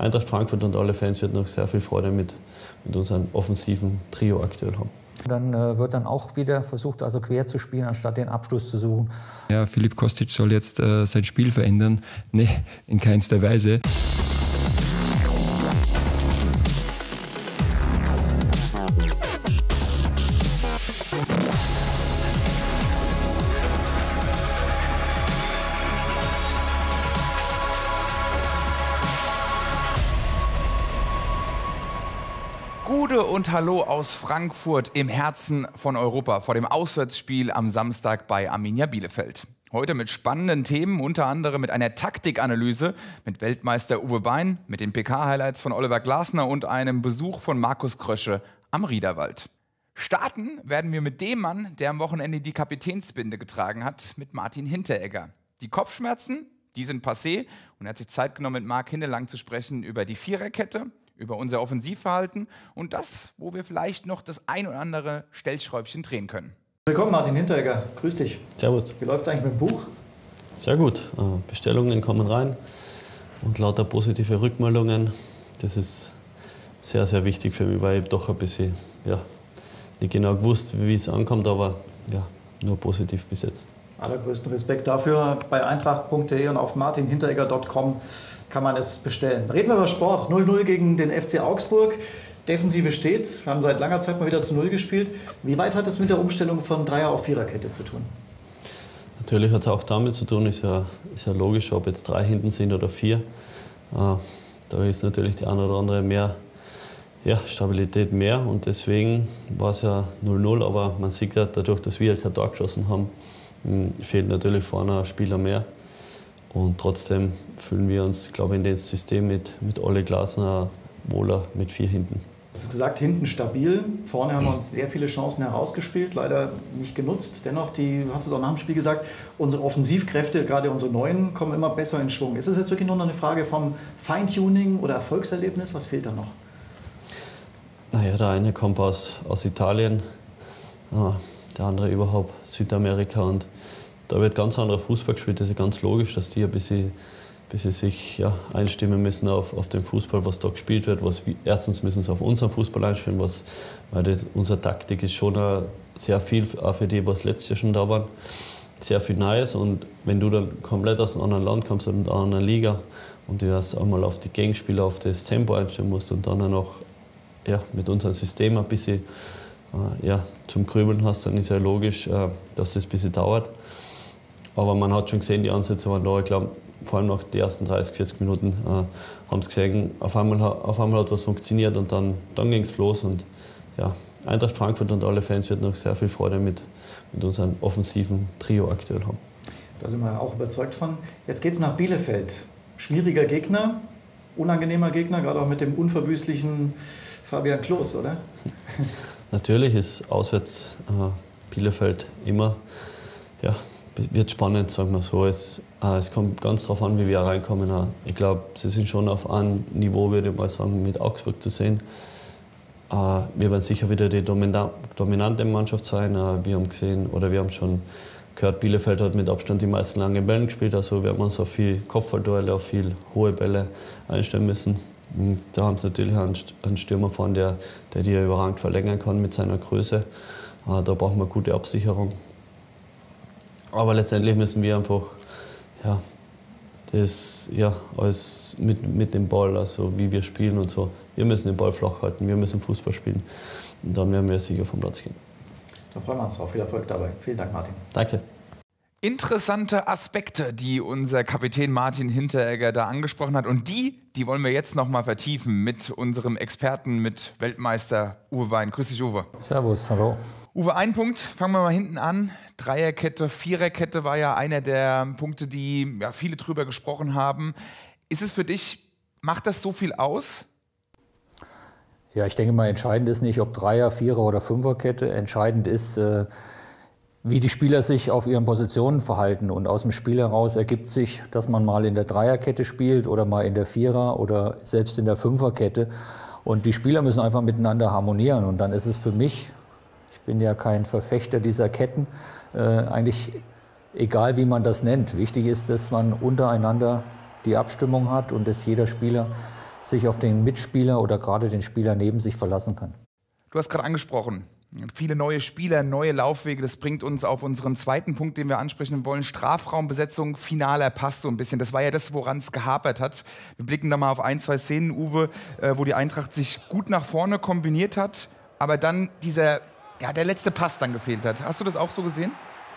Eintracht Frankfurt und alle Fans werden noch sehr viel Freude mit unserem offensiven Trio aktuell haben. Dann wird dann auch wieder versucht, also quer zu spielen, anstatt den Abschluss zu suchen. Ja, Filip Kostic soll jetzt sein Spiel verändern. Nee, in keinster Weise. Gude und Hallo aus Frankfurt im Herzen von Europa vor dem Auswärtsspiel am Samstag bei Arminia Bielefeld. Heute mit spannenden Themen, unter anderem mit einer Taktikanalyse mit Weltmeister Uwe Bein, mit den PK-Highlights von Oliver Glasner und einem Besuch von Markus Krösche am Riederwald. Starten werden wir mit dem Mann, der am Wochenende die Kapitänsbinde getragen hat, mit Martin Hinteregger. Die Kopfschmerzen, die sind passé und er hat sich Zeit genommen, mit Marc Hindelang zu sprechen über die Viererkette, über unser Offensivverhalten und das, wo wir vielleicht noch das ein oder andere Stellschräubchen drehen können. Willkommen Martin Hinteregger, grüß dich. Servus. Wie läuft es eigentlich mit dem Buch? Sehr gut. Bestellungen kommen rein und lauter positive Rückmeldungen. Das ist sehr, sehr wichtig für mich, weil ich doch ein bisschen nicht genau gewusst, wie es ankommt, aber ja, nur positiv bis jetzt. Allergrößten Respekt dafür. Bei eintracht.de und auf martinhinteregger.com kann man es bestellen. Reden wir über Sport. 0-0 gegen den FC Augsburg. Defensive steht. Wir haben seit langer Zeit mal wieder zu 0 gespielt. Wie weit hat es mit der Umstellung von Dreier- auf Viererkette zu tun? Natürlich hat es auch damit zu tun, ist ja logisch, ob jetzt 3 hinten sind oder 4. Da ist natürlich die eine oder andere mehr Stabilität mehr und deswegen war es ja 0-0, aber man sieht ja dadurch, dass wir kein Tor geschossen haben, fehlt natürlich vorne ein Spieler mehr. Und trotzdem fühlen wir uns, glaube ich, in das System mit Ole Glasner wohler mit 4 hinten. Du hast gesagt, hinten stabil. Vorne haben wir uns sehr viele Chancen herausgespielt, leider nicht genutzt. Dennoch, hast du es auch nach dem Spiel gesagt, unsere Offensivkräfte, gerade unsere Neuen, kommen immer besser in Schwung. Ist es jetzt wirklich nur noch eine Frage vom Feintuning oder Erfolgserlebnis? Was fehlt da noch? Naja, der eine kommt aus Italien, der andere überhaupt Südamerika und da wird ganz anderer Fußball gespielt. Das ist ganz logisch, dass die ein bisschen sich einstimmen müssen auf den Fußball, was da gespielt wird. Erstens müssen sie auf unseren Fußball einstellen, weil unsere Taktik ist schon sehr viel, auch für die, was letztes Jahr schon da waren, sehr viel Neues. Und wenn du dann komplett aus einem anderen Land kommst und einer anderen Liga und du erst einmal auf die Gegenspieler, auf das Tempo einstellen musst und dann auch noch mit unserem System ein bisschen zum Grübeln hast, dann ist ja logisch, dass das ein bisschen dauert. Aber man hat schon gesehen, die Ansätze waren da. Ich glaube, vor allem nach den ersten 30, 40 Minuten haben sie gesehen, auf einmal hat was funktioniert und dann ging es los. Und ja, Eintracht Frankfurt und alle Fans werden noch sehr viel Freude mit unserem offensiven Trio aktuell haben. Da sind wir auch überzeugt von. Jetzt geht es nach Bielefeld. Schwieriger Gegner, unangenehmer Gegner, gerade auch mit dem unverbüßlichen Fabian Klos, oder? Natürlich ist auswärts Bielefeld immer, wird spannend, sagen wir so. Es kommt ganz darauf an, wie wir reinkommen. Ich glaube, sie sind schon auf einem Niveau, würde ich mal sagen, mit Augsburg zu sehen. Wir werden sicher wieder die dominante Mannschaft sein. Wir haben schon gehört, Bielefeld hat mit Abstand die meisten langen Bällen gespielt. Also wir haben uns auf viel Kopfballduelle, auf viel hohe Bälle einstellen müssen. Da haben sie natürlich einen Stürmer vorne, der die überragend verlängern kann mit seiner Größe. Da brauchen wir gute Absicherung. Aber letztendlich müssen wir einfach alles mit dem Ball, also wie wir spielen und so. Wir müssen den Ball flach halten, wir müssen Fußball spielen. Und dann werden wir sicher vom Platz gehen. Da freuen wir uns drauf. Viel Erfolg dabei. Vielen Dank, Martin. Danke. Interessante Aspekte, die unser Kapitän Martin Hinteregger da angesprochen hat. Und die wollen wir jetzt noch mal vertiefen mit unserem Experten, mit Weltmeister Uwe Bein. Grüß dich, Uwe. Servus, hallo. Uwe, ein Punkt, fangen wir mal hinten an. Dreierkette, Viererkette war ja einer der Punkte, die viele drüber gesprochen haben. Ist es für dich, macht das so viel aus? Ja, ich denke mal, entscheidend ist nicht, ob Dreier-, Vierer- oder Fünferkette. Entscheidend ist, wie die Spieler sich auf ihren Positionen verhalten. Und aus dem Spiel heraus ergibt sich, dass man mal in der Dreierkette spielt oder mal in der Vierer- oder selbst in der Fünferkette. Und die Spieler müssen einfach miteinander harmonieren. Und dann ist es für mich, ich bin ja kein Verfechter dieser Ketten, eigentlich egal, wie man das nennt. Wichtig ist, dass man untereinander die Abstimmung hat und dass jeder Spieler sich auf den Mitspieler oder gerade den Spieler neben sich verlassen kann. Du hast gerade angesprochen, viele neue Spieler, neue Laufwege. Das bringt uns auf unseren zweiten Punkt, den wir ansprechen wollen. Strafraumbesetzung, finaler Pass so ein bisschen. Das war ja das, woran es gehapert hat. Wir blicken da mal auf 1, 2 Szenen, Uwe, wo die Eintracht sich gut nach vorne kombiniert hat, aber dann der letzte Pass dann gefehlt hat. Hast du das auch so gesehen?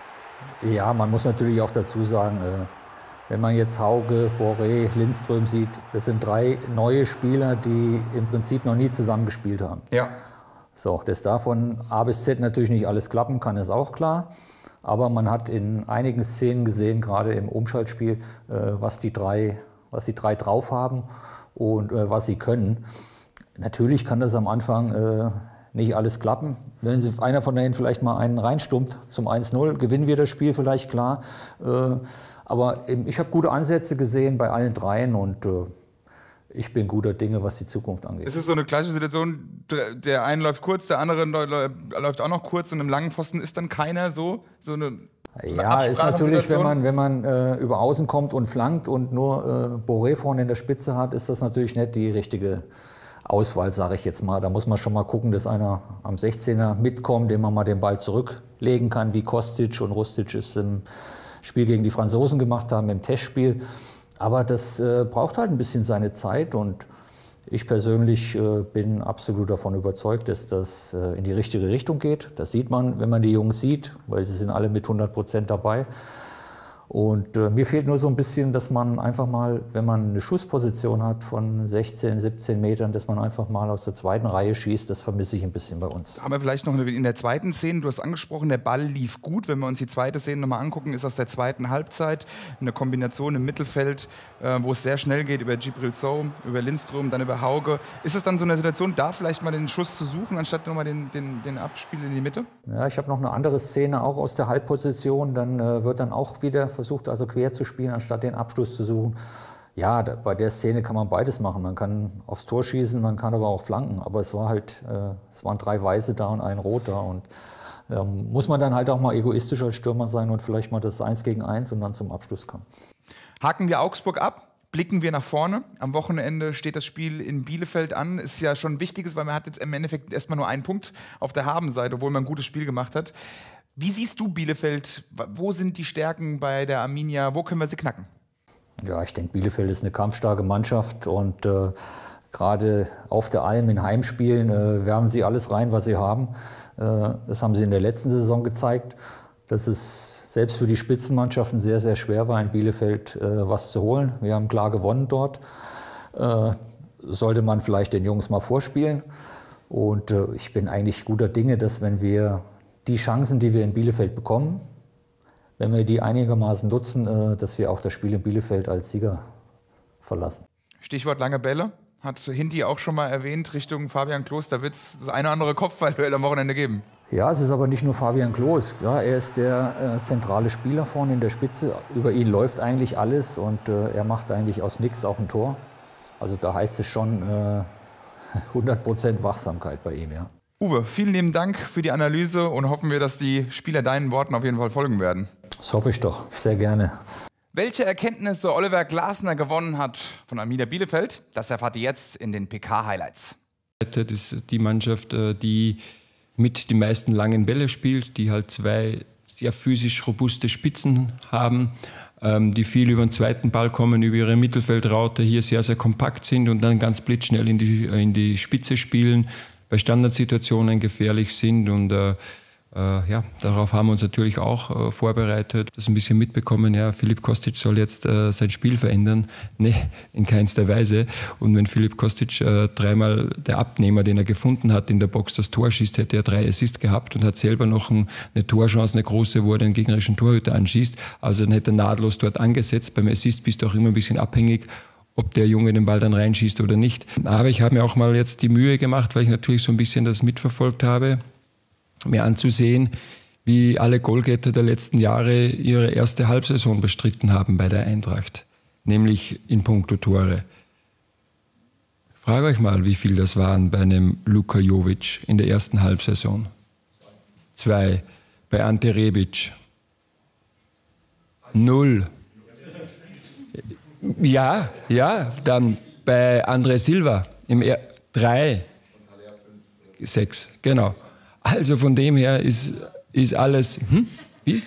Ja, man muss natürlich auch dazu sagen, wenn man jetzt Hauge, Boré, Lindström sieht, das sind 3 neue Spieler, die im Prinzip noch nie zusammengespielt haben. Ja. So, dass da von A bis Z natürlich nicht alles klappen kann, ist auch klar. Aber man hat in einigen Szenen gesehen, gerade im Umschaltspiel, was die drei drauf haben und was sie können. Natürlich kann das am Anfang nicht alles klappen. Wenn einer von denen vielleicht mal einen reinstummt zum 1-0, gewinnen wir das Spiel vielleicht, klar. Aber ich habe gute Ansätze gesehen bei allen 3 und ich bin guter Dinge, was die Zukunft angeht. Es ist so eine gleiche Situation, der eine läuft kurz, der andere läuft auch noch kurz und im langen Pfosten ist dann keiner so eine ja, ist natürlich, wenn man über Außen kommt und flankt und nur Boré vorne in der Spitze hat, ist das natürlich nicht die richtige Auswahl, sage ich jetzt mal. Da muss man schon mal gucken, dass einer am 16er mitkommt, dem man mal den Ball zurücklegen kann, wie Kostic und Rustic es im Spiel gegen die Franzosen gemacht haben, im Testspiel. Aber das braucht halt ein bisschen seine Zeit und ich persönlich bin absolut davon überzeugt, dass das in die richtige Richtung geht. Das sieht man, wenn man die Jungs sieht, weil sie sind alle mit 100% dabei. Und mir fehlt nur so ein bisschen, dass man einfach mal, wenn man eine Schussposition hat von 16, 17 Metern, dass man einfach mal aus der zweiten Reihe schießt. Das vermisse ich ein bisschen bei uns. Haben wir vielleicht noch in der zweiten Szene, du hast angesprochen, der Ball lief gut. Wenn wir uns die zweite Szene nochmal angucken, ist aus der zweiten Halbzeit eine Kombination im Mittelfeld, wo es sehr schnell geht, über Djibril Sow, über Lindström, dann über Hauge. Ist es dann so eine Situation, da vielleicht mal den Schuss zu suchen, anstatt nochmal den Abspiel in die Mitte? Ja, ich habe noch eine andere Szene, auch aus der Halbposition. Dann wird dann auch wieder versucht, also quer zu spielen, anstatt den Abschluss zu suchen. Ja, bei der Szene kann man beides machen. Man kann aufs Tor schießen, man kann aber auch flanken. Aber es waren 3 Weiße da und ein Rot da. Und muss man dann halt auch mal egoistisch als Stürmer sein und vielleicht mal das 1 gegen 1 und dann zum Abschluss kommen. Haken wir Augsburg ab. Blicken wir nach vorne. Am Wochenende steht das Spiel in Bielefeld an. Ist ja schon ein wichtiges, weil man hat jetzt im Endeffekt erstmal nur einen Punkt auf der Habenseite, obwohl man ein gutes Spiel gemacht hat. Wie siehst du Bielefeld? Wo sind die Stärken bei der Arminia? Wo können wir sie knacken? Ja, ich denke, Bielefeld ist eine kampfstarke Mannschaft und gerade auf der Alm in Heimspielen werfen sie alles rein, was sie haben. Das haben sie in der letzten Saison gezeigt, dass es selbst für die Spitzenmannschaften sehr, sehr schwer war, in Bielefeld was zu holen. Wir haben klar gewonnen dort. Sollte man vielleicht den Jungs mal vorspielen. Und ich bin eigentlich guter Dinge, dass wenn wir die Chancen, die wir in Bielefeld bekommen, wenn wir die einigermaßen nutzen, dass wir auch das Spiel in Bielefeld als Sieger verlassen. Stichwort lange Bälle. Hat Hinti auch schon mal erwähnt, Richtung Fabian Klos, da wird es das eine oder andere Kopfballduell am Wochenende geben. Ja, es ist aber nicht nur Fabian Klos. Ja, er ist der zentrale Spieler vorne in der Spitze. Über ihn läuft eigentlich alles und er macht eigentlich aus nichts auch ein Tor. Also da heißt es schon 100% Wachsamkeit bei ihm, ja. Uwe, vielen lieben Dank für die Analyse und hoffen wir, dass die Spieler deinen Worten auf jeden Fall folgen werden. Das hoffe ich doch, sehr gerne. Welche Erkenntnisse Oliver Glasner gewonnen hat von Arminia Bielefeld, das erfahrt ihr jetzt in den PK-Highlights. Das ist die Mannschaft, die mit die meisten langen Bälle spielt, die halt 2 sehr physisch robuste Spitzen haben, die viel über den zweiten Ball kommen, über ihre Mittelfeldraute, hier sehr, sehr kompakt sind und dann ganz blitzschnell in die Spitze spielen, bei Standardsituationen gefährlich sind und ja, darauf haben wir uns natürlich auch vorbereitet. Das ein bisschen mitbekommen, ja, Filip Kostic soll jetzt sein Spiel verändern. Nee, in keinster Weise. Und wenn Filip Kostic 3-mal der Abnehmer, den er gefunden hat, in der Box das Tor schießt, hätte er 3 Assists gehabt und hat selber noch eine Torchance, eine große, wo er den gegnerischen Torhüter anschießt. Also dann hätte er nahtlos dort angesetzt. Beim Assist bist du auch immer ein bisschen abhängig, ob der Junge den Ball dann reinschießt oder nicht. Aber ich habe mir auch mal jetzt die Mühe gemacht, weil ich natürlich so ein bisschen das mitverfolgt habe, mir anzusehen, wie alle Goalgetter der letzten Jahre ihre erste Halbsaison bestritten haben bei der Eintracht, nämlich in puncto Tore. Frage euch mal, wie viel das waren bei einem Luka Jovic in der ersten Halbsaison. 2. Bei Ante Rebic. 0. Ja, dann bei André Silva im 3, 6, genau. Also von dem her ist alles... Wie?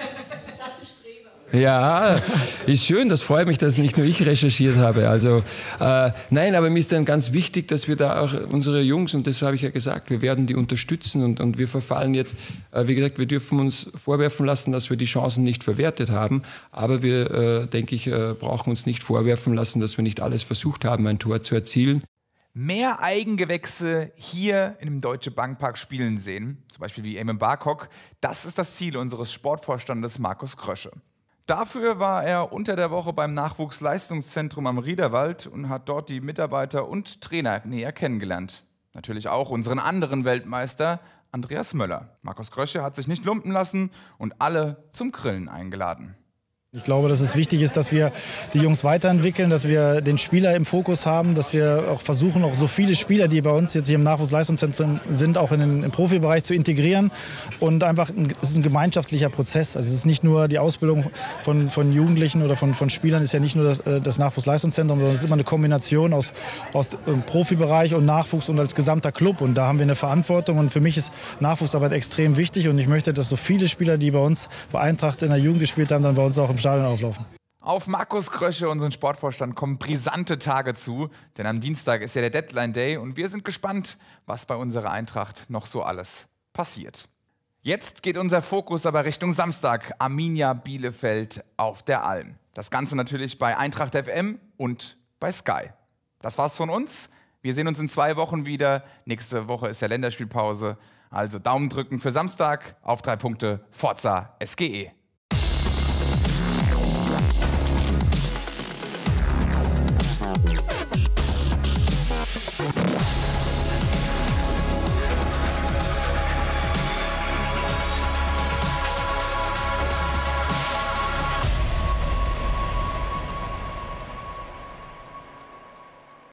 Ja, ist schön, das freut mich, dass nicht nur ich recherchiert habe. Also nein, aber mir ist dann ganz wichtig, dass wir da auch unsere Jungs, und das habe ich ja gesagt, wir werden die unterstützen und wir verfallen jetzt, wie gesagt, wir dürfen uns vorwerfen lassen, dass wir die Chancen nicht verwertet haben, aber wir, denke ich, brauchen uns nicht vorwerfen lassen, dass wir nicht alles versucht haben, ein Tor zu erzielen. Mehr Eigengewächse hier im Deutsche Bankpark spielen sehen, zum Beispiel wie Eamon Barkok, das ist das Ziel unseres Sportvorstandes Markus Krösche. Dafür war er unter der Woche beim Nachwuchsleistungszentrum am Riederwald und hat dort die Mitarbeiter und Trainer näher kennengelernt. Natürlich auch unseren anderen Weltmeister Andreas Möller. Markus Krösche hat sich nicht lumpen lassen und alle zum Grillen eingeladen. Ich glaube, dass es wichtig ist, dass wir die Jungs weiterentwickeln, dass wir den Spieler im Fokus haben, dass wir auch versuchen, auch so viele Spieler, die bei uns jetzt hier im Nachwuchsleistungszentrum sind, auch in den Profibereich zu integrieren. Und einfach, es ist ein gemeinschaftlicher Prozess. Also es ist nicht nur die Ausbildung von Jugendlichen oder von Spielern, ist ja nicht nur das Nachwuchsleistungszentrum, sondern es ist immer eine Kombination aus Profibereich und Nachwuchs und als gesamter Club. Und da haben wir eine Verantwortung. Und für mich ist Nachwuchsarbeit extrem wichtig. Und ich möchte, dass so viele Spieler, die bei uns bei Eintracht in der Jugend gespielt haben, dann bei uns auch im Stadion auflaufen. Auf Markus Krösche, unseren Sportvorstand, kommen brisante Tage zu, denn am Dienstag ist ja der Deadline Day und wir sind gespannt, was bei unserer Eintracht noch so alles passiert. Jetzt geht unser Fokus aber Richtung Samstag, Arminia Bielefeld auf der Alm. Das Ganze natürlich bei Eintracht FM und bei Sky. Das war's von uns. Wir sehen uns in 2 Wochen wieder. Nächste Woche ist ja Länderspielpause. Also Daumen drücken für Samstag, auf 3 Punkte, Forza SGE.